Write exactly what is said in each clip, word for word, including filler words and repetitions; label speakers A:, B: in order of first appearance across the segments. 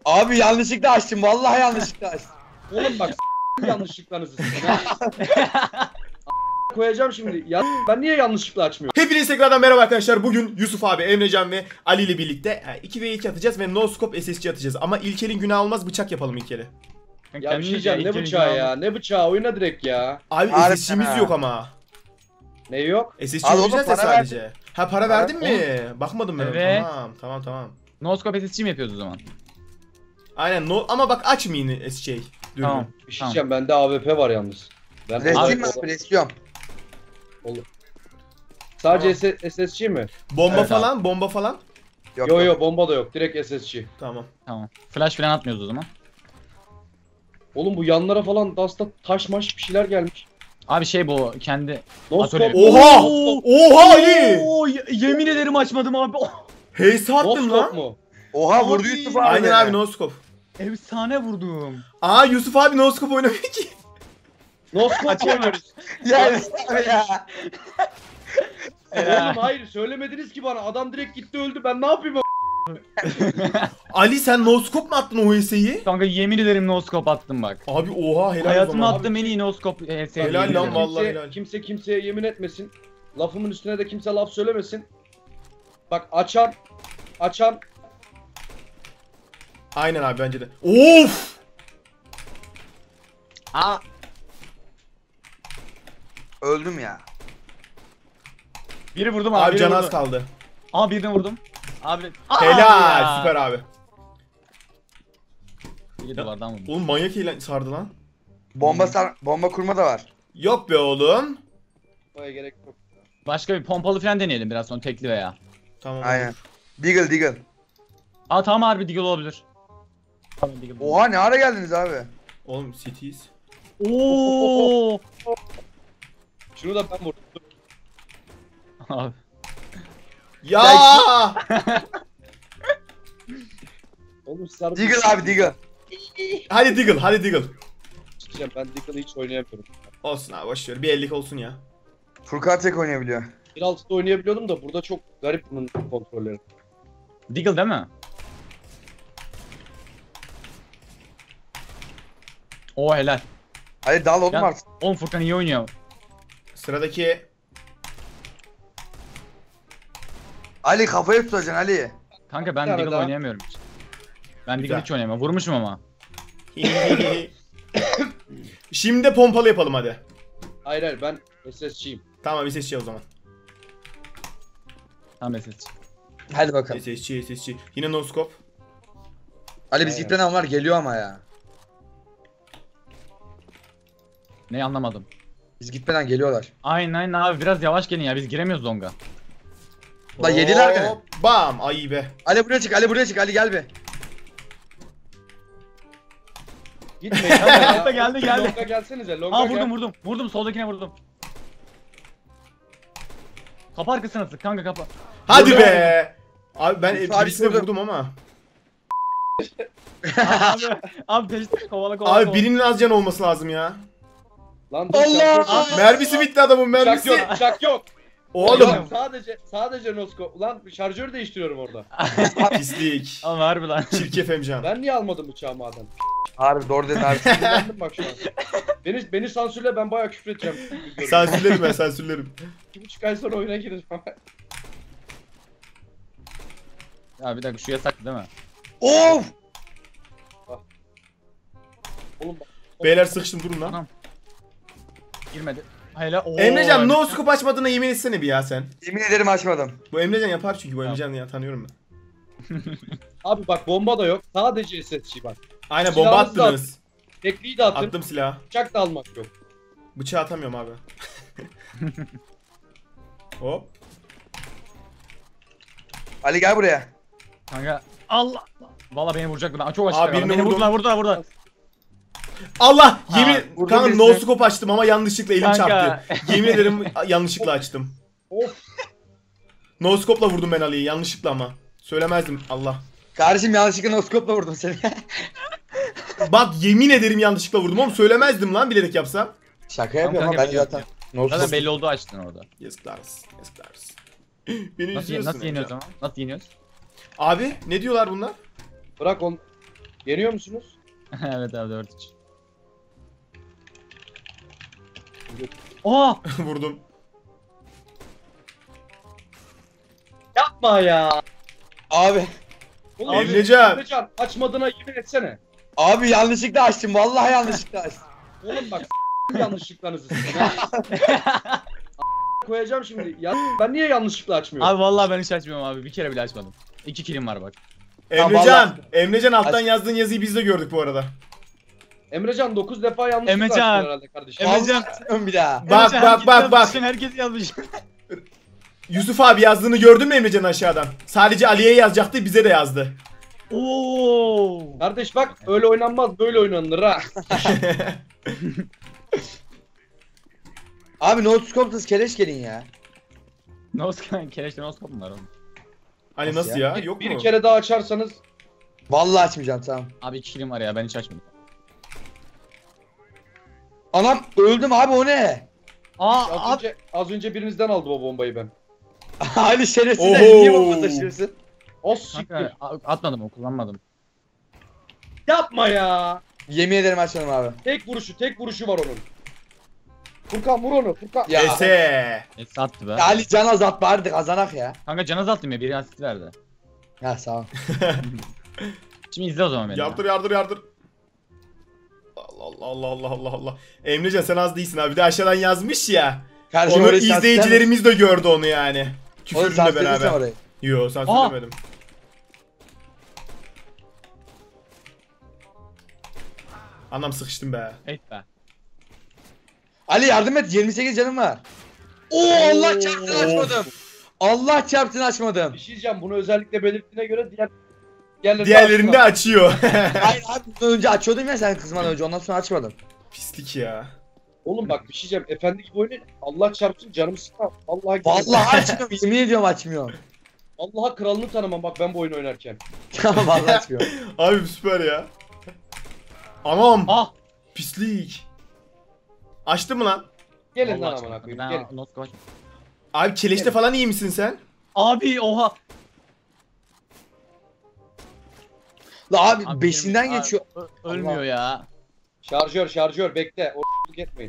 A: Abi yanlışlıkla açtım. Vallahi yanlışlıkla açtım.
B: Oğlum bak yanlışlıklarınızı sizin ha. Koyacağım şimdi. Ya ben niye yanlışlıkla açmıyorum?
C: Hepinize tekrardan merhaba arkadaşlar. Bugün Yusuf abi, Emrecan ve Ali ile birlikte iki ve iki atacağız ve no scope S S C atacağız. Ama İlkel'in günah olmaz, bıçak yapalım İlkel'e.
B: Ya bir şey diyeceğim, ne bıçağı ya? Ne bıçağı? Oyna direkt ya.
C: Abi
A: Harika.
C: S S C'miz yok ama.
B: Ne yok?
C: S S C
A: Abi
C: oynayacağız ya
A: oğlum, para
C: sadece. Ha para verdin mi? Bakmadım ben.
D: Evet.
C: Tamam tamam tamam.
D: No scope S S C mi yapıyoruz o zaman?
C: Aynen no, ama bak açmayın S S C.
D: Tamam.
B: Bir şey
D: Tamam.
B: diyeceğim, bende A W P var yalnız. Ben
A: Resmiyim mi abi? Resmiyim.
B: Sadece S S C mi?
C: Bomba
D: Evet,
C: falan, bomba falan.
A: Yok,
B: Yo
A: yok.
B: yo, bomba da yok. Direkt S S C.
C: Tamam.
D: Tamam. Flash falan atmıyoruz o zaman.
B: Oğlum bu yanlara falan Dust'a taş maş bir şeyler gelmiş.
D: Abi şey bu kendi
B: No
D: Atölye.
B: scope.
C: Oha!
D: Oo!
C: Oha Ali!
D: Oo, y- yemin ederim açmadım abi. Oh,
C: Heyse
B: No
C: attım
B: scope
C: lan.
B: mu?
A: Oha vurdu
D: Abi.
A: Yusuf abi.
C: Aynen
A: beni.
C: abi no scope.
D: efsane vurdum.
C: Aa Yusuf abi no scope oynamıyor ki.
B: No scope oynuyoruz.
A: Ya Yusuf abi ya.
B: Oğlum hayır, söylemediniz ki bana. Adam direkt gitti öldü. Ben ne yapayım?
C: Ali sen no scope mu attın o Heyse'yi?
D: Kanka yemin ederim no scope attım bak.
C: Abi oha helal o
D: Hayatımda
C: zaman.
D: attığım en iyi no scope e, sevdiğim
C: Helal
D: yemin
C: lan
D: ederim.
C: vallahi.
B: Kimse,
C: helal.
B: kimse kimseye yemin etmesin. Lafımın üstüne de kimse laf söylemesin. Bak açan açan
C: Aynen abi bence de. Of!
D: Aa,
A: Öldüm ya.
D: biri vurdum abi.
C: Abi
D: biri
C: can az
D: vurdum.
C: kaldı.
D: Aa birini vurdum. Abi. Aa,
C: Helal
D: ya.
C: süper abi.
D: Biri duvardan vurdum.
C: Oğlum manyak eğlen sardı lan.
A: Bomba sar bomba kurma da var.
C: Yok be oğlum.
B: Baya gerek yok.
D: Başka bir pompalı falan deneyelim biraz sonra tekli veya.
C: Tamam.
A: Aynen. Deagle Deagle.
D: Aa tamam harbi Deagle olabilir. Tamam Deagle.
A: Oha ne ara geldiniz abi?
C: Oğlum cities.
D: Oo.
B: Şunu da ben vurdum.
D: Abi.
C: Ya!
B: Oğlum sarı.
A: Deagle abi Deagle.
C: Hadi Deagle, hadi Deagle.
B: Çıkacağım, ben Deagle'ı hiç oynayamıyorum.
C: Olsun abi boş ver. Bir ellik olsun ya.
A: Furkan tek oynayabiliyor.
B: bir altıda oynayabiliyordum da burada çok garip bunun kontrolleri.
D: Deagle değil mi? Oo helal.
A: Hadi dal oğlum
D: Ya,
A: artık.
D: oğlum Furkan iyi oynuyor.
C: Sıradaki
A: Ali kafayı tutacaksın Ali.
D: Kanka ben
B: Bir tane
D: Deagle
B: daha.
D: oynayamıyorum hiç. Ben
C: Güzel.
D: Deagle hiç oynayamam. Vurmuşum ama.
C: Şimdi de pompalı yapalım hadi.
B: Hayır hayır, ben S S C'yim.
C: Tamam S S C o zaman.
D: Tamam S S C.
A: Hadi bakalım.
C: S S C, S S C. Yine no scope.
A: Ali biz
B: Aynen.
A: gitmeden onlar geliyor ama ya.
D: Ne anlamadım.
A: Biz gitmeden geliyorlar.
D: Aynen aynen abi biraz yavaş gelin ya biz giremiyoruz zonga.
A: La yediler beni.
C: Hop, bam ay be.
A: Ali buraya çık Ali buraya çık Ali gel be.
B: Gitmeyin.
D: Geldi, geldi, geldi.
B: Longa gelsenize. Longa
D: Aa
B: gel.
D: vurdum vurdum. Vurdum soldakine vurdum. Kapı arkasına sık kanka kapı.
C: Hadi
A: Vurdum.
C: be. Abi ben
A: Yusuf abi
C: birisine
A: vurdum.
C: vurdum ama.
D: abi abi peşte kovala kovala.
C: Abi
D: kovala.
C: birinin az can olması lazım ya.
B: Lan dur,
A: Allah!
B: şarjör yok.
C: Mermisi bitti adamın
B: Bıçak
C: mermisi.
B: yok, bıçak yok.
C: Oğlum
B: Yok, sadece sadece nosko. Ulan şarjör değiştiriyorum orada.
C: pislik.
D: Ama harbi lan.
C: Çirkef Emcan.
B: Ben niye almadım bıçağı madem?
A: Harbi doğru dedin abi.
B: Sinirlendim bak şu an. Beni beni sansürle, ben bayağı küfür edeceğim.
C: Sansürlerim ben sansürlerim.
B: İki buçuk ay sonra oyuna gireceğim.
D: Ya bir dakika şu yasak değil mi?
A: Of!
B: Oğlum bak.
C: Beyler sıkıştım durun lan.
D: Tamam. Girmedi. Hayla. Oo.
C: Emrecan no scope açmadığına yemin etsene bir ya sen.
A: Yemin ederim açmadım.
C: Bu Emrecan yapar çünkü bu
D: Tamam.
C: Emrecan ya tanıyorum ben.
B: Abi bak, bomba da yok. Sadece S S C bak.
C: Aynen bomba
B: Silahınızı da
C: attınız.
B: Tekliği de atın.
C: Attım silahı.
B: Bıçak da almak yok.
C: Bıçağı atamıyorum abi. Hop.
A: Ali gel buraya.
D: Kanka. Allah. Valla beni vuracak ben çok
C: Abi
D: açık.
C: birini
D: Beni
C: vurdum.
D: vurdular vurdular vurdular.
C: Allah
D: Ha,
C: yemin
A: vurdum
C: kanka
A: birisine.
C: no scope açtım ama yanlışlıkla elim
D: Kanka.
C: çarptı. Yemin ederim yanlışlıkla açtım.
B: Of.
C: No scope'la vurdum ben Ali'yi yanlışlıkla ama. Söylemezdim Allah.
A: Kardeşim yanlışlıkla noskopla vurdum seni.
C: Bak yemin ederim yanlışlıkla vurdum oğlum söylemezdim lan bilerek yapsam.
A: Şaka yapıyorum
D: kanka,
A: ama ben
D: biliyorum,
A: zaten.
D: Zaten
A: Noskop.
D: belli oldu açtın orada.
C: Yazıklar olsun yazıklar olsun. Beni
D: Nasıl,
C: üzüyorsun
D: nasıl yeniyoruz
C: Emrecan.
D: ama? Nasıl yeniyoruz?
C: Abi ne diyorlar bunlar?
B: Bırak on. Yeniyor musunuz?
D: Evet abi dört üç. Oha!
C: Vurdum.
B: Yapma ya.
A: Abi.
B: Oğlum,
C: Emrecan.
B: Emrecan açmadığına yemin etsene.
A: Abi yanlışlıkla açtım. Vallahi yanlışlıkla açtım.
B: Oğlum bak s*** yanlışlıklarınızı sizin ha. Koyacağım şimdi. Ya ben niye yanlışlıkla açmıyorum?
D: Abi vallahi ben hiç açmıyorum abi. Bir kere bile açmadım. İki kilim var bak.
C: Emrecan.
A: vallahi-
C: Emrecan alttan
A: Aç-
C: yazdığın yazıyı biz de gördük bu arada.
B: Emrecan dokuz defa yanlışlıkla
D: Emrecan.
B: açtın herhalde kardeşim.
D: Emrecan.
A: Vallahi açmıyorum bir daha.
C: Bak,
D: Emrecan,
C: bak,
D: herkes
C: bak, bak.
D: yazmış, Herkes yazmış.
C: Yusuf abi yazdığını gördün mü Emrecan aşağıdan? Sadece Ali'ye yazacaktı, bize de yazdı.
D: Oo.
B: Kardeş bak öyle oynanmaz böyle oynanır ha.
A: Abi no scope'sız keleş gelin ya.
D: Noskop, keleşte noskop mu var oğlum?
C: Ali
A: Nasıl
C: nasıl
A: ya?
C: ya?
B: Bir,
C: Yok
B: bir
C: mu?
B: kere daha açarsanız
A: Vallahi açmayacağım tamam.
D: Abi iki kilim var ya ben hiç açmadım.
A: Anam öldüm abi o ne?
D: Aa
B: az
D: abi.
B: önce az önce birinizden aldım o bombayı ben.
A: Ali şerefsiz
C: Oho.
A: niye bomba taşıyorsun?
B: O siktir.
D: Kanka a- atmadım o kullanmadım.
B: Yapma ya.
A: Yemin ederim açmadım abi.
B: Tek vuruşu tek vuruşu var onun. Furkan vur onu Furkan.
A: Ya,
C: Ese.
D: Neyse attı be.
A: ya Ali can azalt bari de kazanak ya.
D: Kanka can azalttım ya biri asist verdi.
A: Ha sağ ol.
D: Şimdi izle o zaman beni.
C: Yardır yardır yardır. Allah Allah Allah Allah Allah. Emrecan sen az değilsin abi. Bir de aşağıdan yazmış ya.
A: Kardeşim
C: Onu
A: orayı sansürler misin?
C: izleyicilerimiz de gördü onu yani.
A: Oğlum
C: Küfürle
A: sansürledin
C: beraber.
A: sen orayı.
C: Yo sen
D: Aa.
C: söylemedim. Anam sıkıştım be.
D: Evet be.
A: Ali yardım et yirmi sekiz canım var. Oo Allah çarpsın açmadım. Allah çarpsın açmadım.
B: Bir şey diyeceğim bunu özellikle belirttiğine göre diğer diğerleri
C: Diğerlerini de açıyor.
A: Hayır abi bundan önce açıyordum ya sen kızmadan önce ondan sonra açmadım.
C: Pislik ya.
B: Oğlum bak bir şey diyeceğim efendi gibi oynayın. Allah çarpsın canımı sıkma. Vallahi
A: Vallahi açmıyorum yemin ediyorum açmıyorum.
B: Allah'a kralını tanımam bak ben bu oyunu oynarken.
A: Tamam vallahi açmıyorum.
C: Abi süper ya. Anam.
D: Ah.
C: Pislik. Açtı mı lan?
B: Gelin
D: Vallahi
B: lan
D: açmadım.
B: amına koyayım
D: Ben
B: gelin.
D: noskop açmadım.
C: Abi keleşte falan iyi misin sen?
D: Abi oha.
A: La abi,
D: Abi
A: beşinden
D: benim-
A: geçiyor.
D: Aa, ö- ölmüyor ya.
B: Şarjör şarjör bekle. O etmeyin.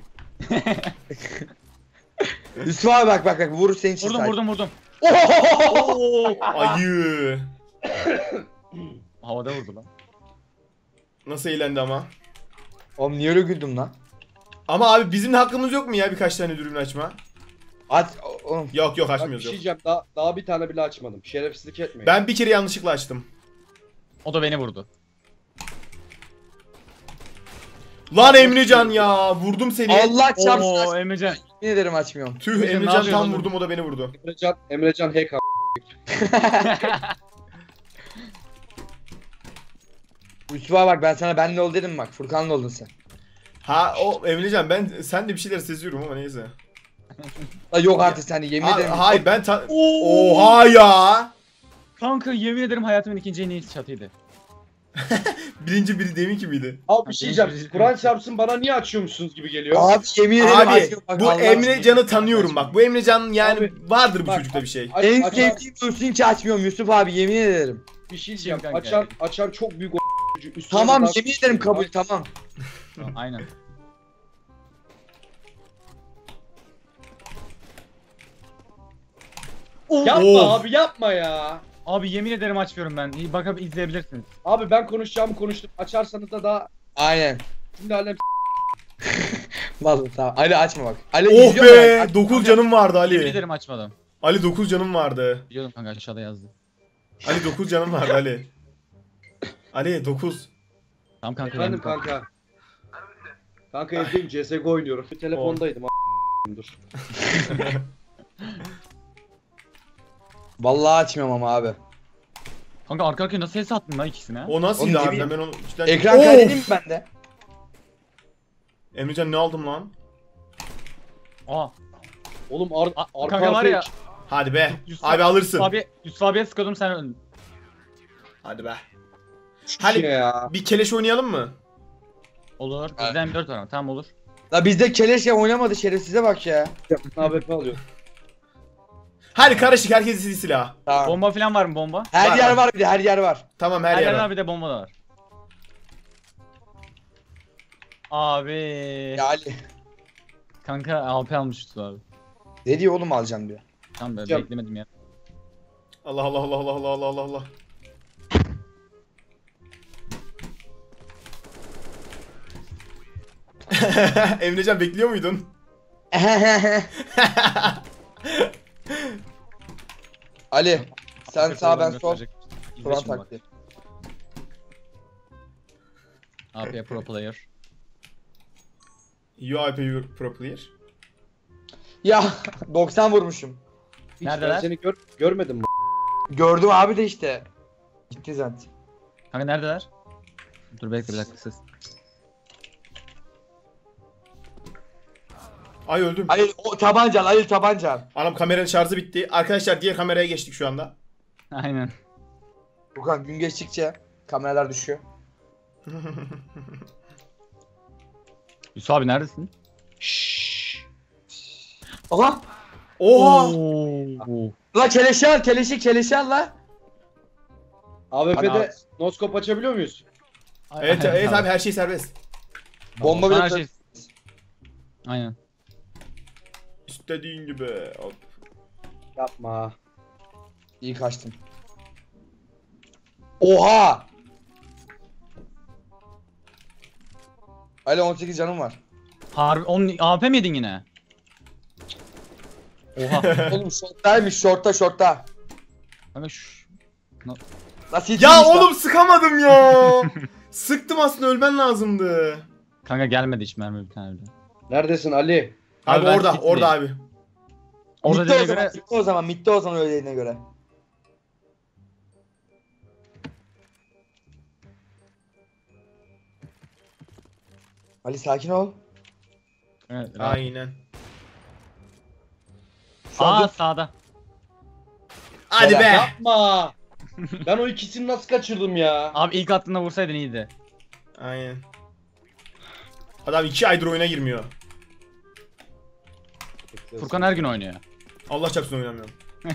A: Yusuf abi bak bak bak vurur senin için.
D: Vurdum
A: sadece.
D: vurdum vurdum.
A: Ohohoho!
C: Ayı.
D: Havada vurdu lan.
C: Nasıl eğlendi ama.
A: Oğlum niye öyle güldüm lan?
C: Ama abi bizim de hakkımız yok mu ya birkaç tane dürbün açma?
A: Aç oğlum.
C: Yok yok
B: Bak bir
C: açmıyoruz
B: şey
C: yok.
B: diyeceğim daha, daha bir tane bile açmadım. Şerefsizlik etmeyin.
C: Ben bir kere yanlışlıkla açtım.
D: O da beni vurdu.
C: Lan Emrecan ya vurdum seni.
A: Allah çarpsın
D: Oo
A: aç.
D: Emrecan.
A: Yemin ederim açmıyorum.
C: Tüh
D: Emrecan, ne
C: Emrecan
D: yapıyorsun
C: tam
D: oğlum?
C: vurdum o da beni vurdu.
B: Emrecan, Emrecan hack a-
A: Yusuf abi bak ben sana benle ol dedim bak. Furkan'la oldun sen.
C: Ha o Emrecan ben sen de bir şeyler seziyorum ama neyse.
A: La yok artık sen de yemin
C: Ha,
A: ederim.
C: hayır ben ta...
D: Oo.
C: Oha ya.
D: Kanka yemin ederim hayatımın ikinci en iyi çatıydı.
C: Birinci biri demin ki miydi?
B: Abi bir şey
D: Abi,
B: diyeceğim. Kur'an çarpsın bana niye açıyormuşsunuz gibi geliyor.
A: Abi yemin ederim
C: Abi
A: açmıyorum. Bak,
C: bu
A: Allah
C: Emrecan'ı
A: aşkına.
C: tanıyorum bak. Bu Emrecan yani
B: Abi,
C: vardır bu
B: bak,
C: çocukta bir şey.
B: Aç-
A: En
B: açan,
A: sevdiğim duysun ki açmıyorum Yusuf abi yemin ederim.
B: bir şey diyeceğim.
D: Kim kanka?
B: Açan, açan çok büyük o Üstüne
A: Tamam
B: daha-
A: yemin ederim kabul tamam.
D: Aynen.
B: Yapma
C: Of.
B: abi yapma ya.
D: Abi yemin ederim açmıyorum ben. İyi bakıp izleyebilirsiniz.
B: Abi ben konuşacağımı konuştum. Açarsanız da daha
A: Aynen.
B: şimdi alem
A: Vallahi tamam. Ali açma bak. Ali
C: Oh
A: izliyor mu?
C: be
A: Aç-
C: dokuz canım vardı
D: Yemin
C: Ali.
D: ederim açmadım.
C: Ali dokuz canım vardı.
D: Biliyordum kanka aşağıda yazdı.
C: Ali dokuz canım vardı Ali. Ali dokuz.
D: Tamam kanka.
B: efendim
D: benim
B: kanka. Kanka evdeyim C S G O oynuyorum. Bir telefondaydım. a- Dur.
A: Vallahi açmıyorum ama abi.
D: Kanka arka arkaya nasıl ses attın lan ikisine?
C: O nasıldı
A: Oğlum,
C: harbiden
A: yemin-
C: ben onu cidden...
A: Ekran
C: Of!
A: kaydedeyim mi ben de?
C: Emrecan ne aldım lan?
D: Aa.
B: Oğlum ar
D: A-
B: arka
D: kanka var ya.
B: arkaya-
C: Hadi be.
D: Yusuf
C: Abi alırsın.
D: Abi Yusuf abiye sıkıyordum sen öldün.
C: Hadi be.
B: Şu
C: Hadi.
B: şey ya.
C: Bir keleş oynayalım mı?
D: Olur. Bizden dört var ama tamam olur.
A: La bizde keleş ya oynamadı şerefsize bak ya.
B: A W P alıyor.
C: Hadi karışık herkes istediği silah.
A: Tamam.
D: Bomba falan var mı bomba?
A: Her
C: Var,
A: yer
C: var.
A: var bir de her yer var.
C: Tamam her,
D: Her
C: yer.
D: yerden
C: var.
D: bir de bomba da var. Abi.
A: Ya Ali.
D: Kanka A W P almıştı abi.
A: Ne diyor oğlum alacağım diyor.
D: Tamam ben
B: Hocam.
D: beklemedim ya.
C: Allah Allah Allah Allah Allah Allah Allah Allah. Emrecan bekliyor muydun?
A: Ali. Sen
D: Afk
A: sağ ben
D: olan
A: sol.
D: gösterecek. İzle
A: Turan
D: şimdi bak.
A: taktiği.
D: A W P pro player.
C: You are a pro player.
A: Ya doksan vurmuşum.
B: Hiç ben
D: Neredeler?
B: seni gör görmedim mi?
A: Gördüm abi de işte. Gitti zaten.
D: Kanka neredeler? Dur bekle bir dakika ses.
C: Ay öldüm.
A: Ali o tabanca al, Ali tabanca al.
C: Anam kameranın şarjı bitti. Arkadaşlar diğer kameraya geçtik şu anda.
D: Aynen.
A: Furkan gün geçtikçe kameralar düşüyor.
D: Yusuf abi neredesin?
A: Şşş. Aha.
C: Oha!
D: Oo.
A: La keleşi al, keleşi keleşi al la.
B: A W
A: Ana.
B: P'de noskop açabiliyor muyuz?
C: Evet evet abi her şey serbest.
A: Bomba
D: Sana
A: bile
D: her şey. Aynen.
C: İstediğin gibi. Hop.
B: Yapma.
A: İyi kaçtım. Oha! Ali on sekiz canım var.
D: Harbi onun A W P mi yedin yine? Oha.
A: Oğlum shorttaymış, shortta shortta.
D: Kanka şu.
A: Nasıl
C: Ya
A: yetişmiş lan?
C: oğlum sıkamadım ya. Sıktım aslında ölmen lazımdı.
D: Kanka gelmedi hiç mermi bir tane bile.
B: Neredesin Ali?
C: Abi,
D: Abi ben
C: orada
D: City'deyim.
C: orada abi.
D: Orada
A: Mitte o
D: dediğine
A: zaman,
D: göre
A: mitte o zaman, mitte o zaman öylediğine göre. Ali sakin ol.
D: evet, rahat.
C: Aynen.
A: Şu an
D: Aa
A: dur-
D: sağda.
C: Hadi
A: Helal.
C: be.
B: Yapma. Ben o ikisini nasıl kaçırdım ya?
D: Abi ilk attığında vursaydın iyiydi.
C: Aynen. Adam iki aydır oyuna girmiyor.
D: Furkan her gün oynuyor.
C: Allah çarpsın oynamıyorum.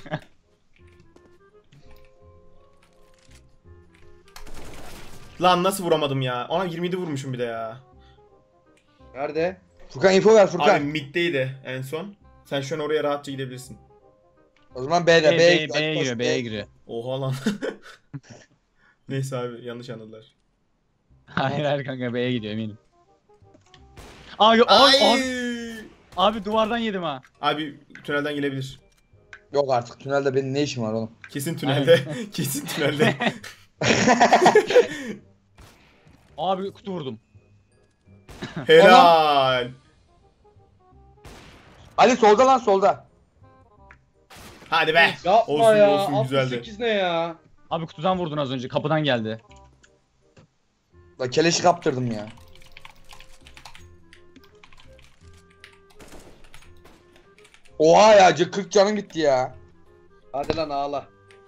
C: Lan nasıl vuramadım ya? Ona yirmi yedi vurmuşum bir de ya.
B: Nerede?
A: Furkan info ver Furkan.
C: Abi middeydi en son. Sen şu an oraya rahatça gidebilirsin.
A: O zaman B'de,
D: B,
A: B'ye
D: B, B'ye giriyor, B'ye giriyor.
C: Oha lan. Neyse abi yanlış anladılar.
D: Hayır hayır kanka B'ye gidiyor eminim. Abi, abi, abi, abi duvardan yedim ha.
C: Abi tünelden gelebilir.
A: Yok artık tünelde benim ne işim var oğlum?
C: Kesin tünelde. Kesin tünelde.
D: Abi kutu vurdum.
C: Helal.
A: Ali solda lan solda.
C: Hadi be.
B: Yapma
C: Olsun,
B: ya.
C: olsun, güzeldi.
B: altmış sekiz ne ya?
D: Abi kutudan vurdun az önce kapıdan geldi.
A: La keleşi kaptırdım ya. Oha ya c- kırk canım gitti ya.
B: Hadi lan ağla.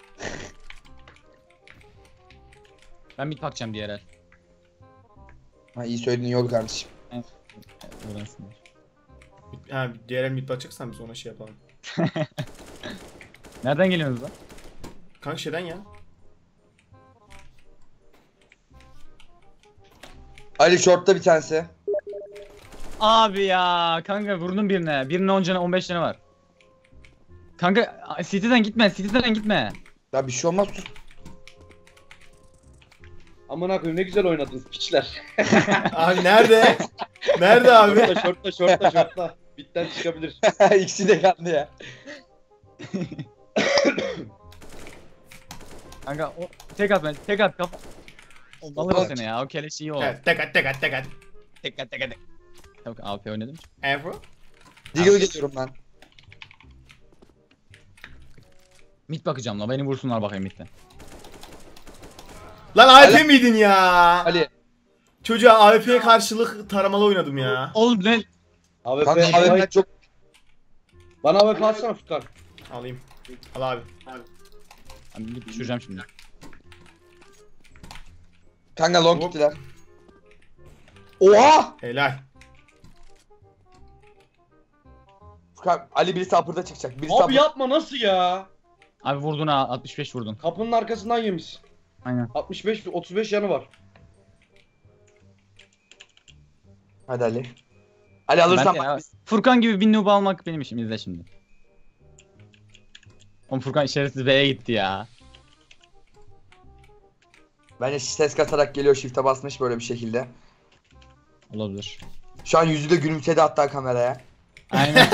D: Ben mid bakacağım diğer el.
A: Ha iyi söylediğin yol kardeşim.
D: Öğrensinler.
C: Ha diğer el mid bakacaksan biz ona şey yapalım.
D: Nereden geliyorsunuz lan?
C: Kanka şeyden ya.
A: Ali shortta bir tanesi.
D: Abi ya kanka vurdum birine. Birine on canı on beş canı var. Kanka City'den gitme, City'den gitme.
A: Ya bir şey olmaz sus.
B: Amına koyayım ne güzel oynadınız piçler.
C: Abi nerede? Nerede abi?
B: Şortla şortla şortla şortla. Bitten çıkabilir.
A: İkisi de kaldı ya.
D: Kanka o tek at ben, tek at kafa. Alırım
A: Bak.
D: seni ya, o keleş iyi o.
C: Evet, tek at tek at tek at.
D: Tek at tek at. Yok A W P oynadım.
C: Ebru.
A: Deagle geçiyorum ben.
D: Mid bakacağım la, beni vursunlar bakayım midden.
C: Lan A W P
A: Ali-
C: miydin ya?
A: Ali.
C: Çocuğa A W P'ye karşılık taramalı oynadım ya.
D: Oğlum ne?
B: A
A: Kanka
B: W P.
A: abi ben çok...
B: Bana A W P atsana Furkan.
C: Alayım. Al abi.
D: Ben mid düşüreceğim şimdi.
A: Kanka long
C: Hop.
A: gittiler. Oha!
C: Helal.
A: Furkan, Ali birisi upper'da çıkacak. Birisi
B: Abi
A: upper-
B: yapma nasıl ya?
D: Abi vurdun ha, altmış beş vurdun.
B: Kapının arkasından yemiş.
D: Aynen.
B: altmış beş otuz beş yanı var.
A: Hadi Ali. Ali alırsan
D: Ben- ya,
A: bak.
D: Furkan gibi bir noob almak benim işim, izle şimdi. Oğlum Furkan şerefsiz B'ye gitti ya.
A: Bence ses katarak geliyor, shift'e basmış böyle bir şekilde.
D: Olabilir.
A: Şu an yüzü de gülümsedi hatta kameraya.
D: Aynen.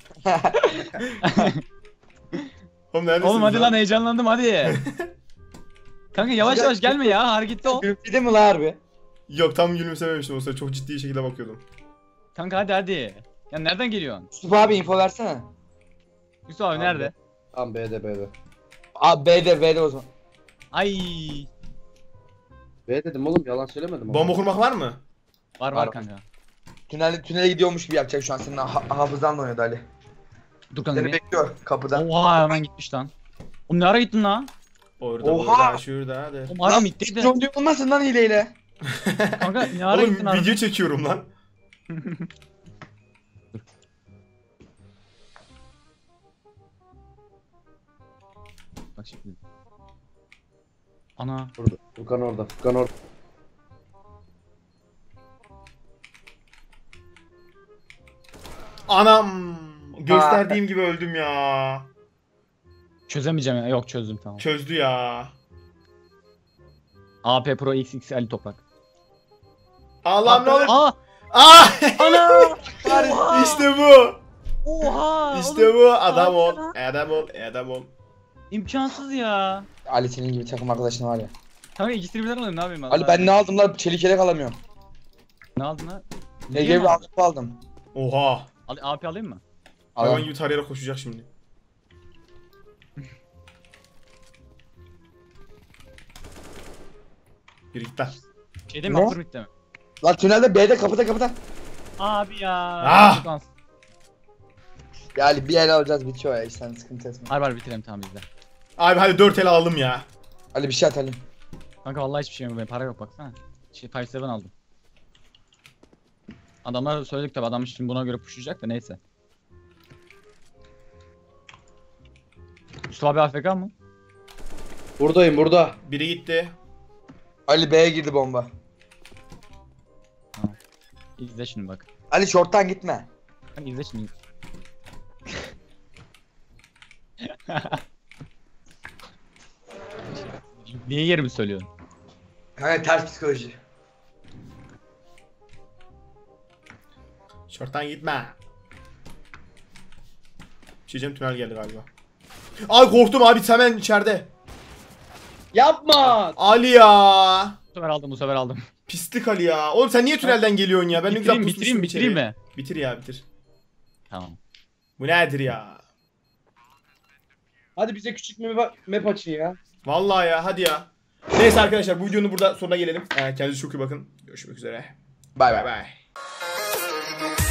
C: Oğlum neredesiniz
D: Oğlum hadi lan heyecanlandım hadi. Kanka yavaş yavaş gelme ya, hareketli ol.
A: Gülümsedi mi la harbi?
C: Yok tam gülümsememiştim o sırada, çok ciddi şekilde bakıyordum.
D: Kanka hadi hadi. Ya nereden geliyorsun?
A: Yusuf abi info versene.
D: Yusuf abi nerede?
B: Tamam B'de B'de.
A: Abi B'de B'de o zaman.
D: Ay.
B: B dedim oğlum, yalan söylemedim.
C: Bomba kurmak var mı?
D: Var
A: Var.
D: var kanka.
A: Tünel, tünele gidiyormuş gibi yapacak şu an, senin ha hafızanla oynadı Ali.
D: Dur kanka
A: Seni
D: bir.
A: bekliyor kapıda.
D: Oha hemen gitmiş lan. Oğlum ne ara gittin lan?
C: Orada
A: Oha!
C: burada şuradadır.
D: Oğlum harbi mitteydi.
A: John diyor olmasın lan hileyle.
D: Kanka ne ara
C: Oğlum
D: gittin harbi?
C: video çekiyorum lan.
D: Bak şimdi. Ana.
B: Burada. Furkan orada. Furkan orada.
C: Anam! Gösterdiğim gibi öldüm ya.
D: Çözemeyeceğim ya. Yok çözdüm tamam.
C: Çözdü ya.
D: A P Pro X X Ali toprak.
C: Allah'ım ne olur.
D: Aa!
C: Aa!
D: Ana!
C: İşte bu.
D: Oha!
C: İşte bu. Adam ol. Adam ol. Adam ol.
D: İmkansız ya.
A: Ali senin gibi takım arkadaşın var ya.
D: Kanka ikisini birden alayım, ne yapayım ben?
A: Ali ben ne aldım lan, çelik yelek alamıyorum.
D: Ne aldın lan?
A: Ne gibi aldım aldım.
C: Oha.
D: Al, A P alayım mı?
C: Hayvan
A: Aldım.
C: gibi tarayarak koşacak şimdi. Yürü git lan.
D: Şey değil mi?
A: Ne?
D: Upper mid'de mi?
A: Lan tünelde B'de kapıda kapıda.
D: Abi ya.
C: Ah!
D: Çok az.
A: Ya Ali bir el alacağız bitiyor ya, sen sıkıntı etme.
D: Harbi harbi bitirelim tamam bizde.
C: Abi hadi dört el alalım ya.
A: Ali bir şey atalım.
D: Kanka vallahi hiçbir şey yok, benim para yok baksana. Şey five seven aldım. Adamlar söyledik tabi, adam şimdi buna göre pushlayacak da neyse. Mustafa abi A F K mı?
B: Buradayım burada.
C: Biri gitti.
A: Ali B'ye girdi bomba.
D: İzle şimdi bak.
A: Ali short'tan gitme.
D: Kanka izle şimdi. Niye yerimi söylüyorsun?
A: Kanka ters psikoloji.
C: Şorttan gitme. Bir şey diyeceğim, tünel geldi galiba. Ay korktum abi, hemen içeride.
B: Yapma.
C: Ali ya.
D: Bu sefer aldım, bu sefer aldım.
C: Pislik Ali ya. Oğlum sen niye tünelden geliyorsun ya? Ben ne güzel
D: bitireyim,
C: pusmuştum
D: bitireyim, bitireyim
C: içeriye.
D: mi?
C: Bitir ya bitir.
D: Tamam.
C: Bu nedir ya?
B: Hadi bize küçük bir map, map açın ya.
C: Vallahi ya, hadi ya. Neyse arkadaşlar, bu videonun burada sonuna gelelim. Ee, kendinize çok iyi bakın. Görüşmek üzere.
A: Bay
C: Bay
A: bay.
C: bay.